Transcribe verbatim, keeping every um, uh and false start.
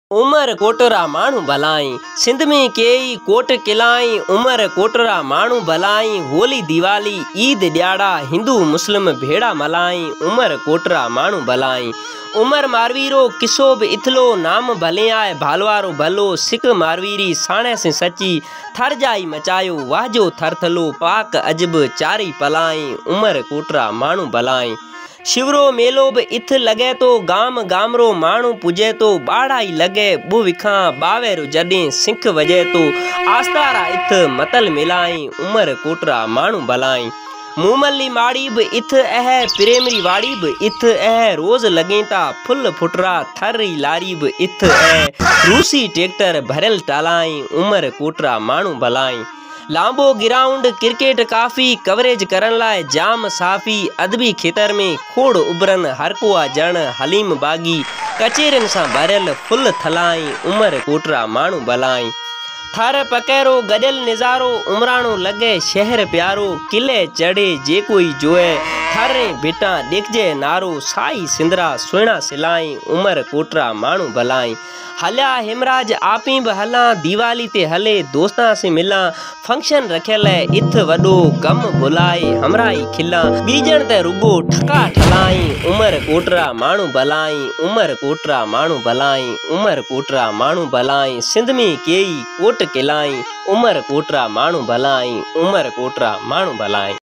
उमर कोटरा माण्हू भलाई। सिंध में कई कोट किलाई उमर कोटरा माण्हू भलाई। होली दिवाली ईद ॾियारा हिंदू मुस्लिम भेड़ा मल्हाई उमर कोटरा माण्हू भलाई। उमर मारवीरो किसो भी इथलो नाम भले आए भालवारो भलो। सिख मारवीरी साणे से सची थर जाई मचायो वाजो थरथलो पाक अजब चारी पलाई उमर कोटरा माण्हू भलाई। शिवरो मेलो भी इथ लगे तो गाम गामरो माण्हू पुजे तो बाड़ाई लगे बु विखा बावेरो जॾहिं सिंख वजे तो आस्तारा इथ मतल मिलाई उमर कोटरा माण्हू भलाई। मूमली माड़ी भी इथ अह प्रेमरी वाड़ी भी इथ अह रोज लगे ता फुल फुटरा थरी लारी भी इथ अह रूसी ट्रैक्टर भरल टालाई उमर कोटरा माण्हू भलाई। लांबो ग्राउंड क्रिकेट काफ़ी कवरेज करन लाए जाम साफ़ी अदबी खेतर में खोड़ उभरन हर को जण हलीम बागी कचेरन सा भरल फुल थलाई उमर कोटरा माण्हू भलाई। थर पकेरो गजल निज़ारो उमराणो लगे शहर प्यारो किले चढ़े जे कोई जोए थारे बेटा देखजे नारो साई सिंदरा सुहिणा सिलाई उमर कोटरा माण्हू भलाई। हल्या हिमराज आपी भी हला दिवाली ते हले दोस्तां से मिला फंक्शन रखियल इथ वडो कम बुलाए हमराई खिला बीजन ते रुगो ठका ठलाई उमर कोटरा माण्हू भलाई उमर कोटरा माण्हू भलाई उमर कोटरा माण्हू भलाई। सिंध में कई कोट किलाई उमर कोटरा माण्हू भलाई उमर कोटरा माण्हू भलाई।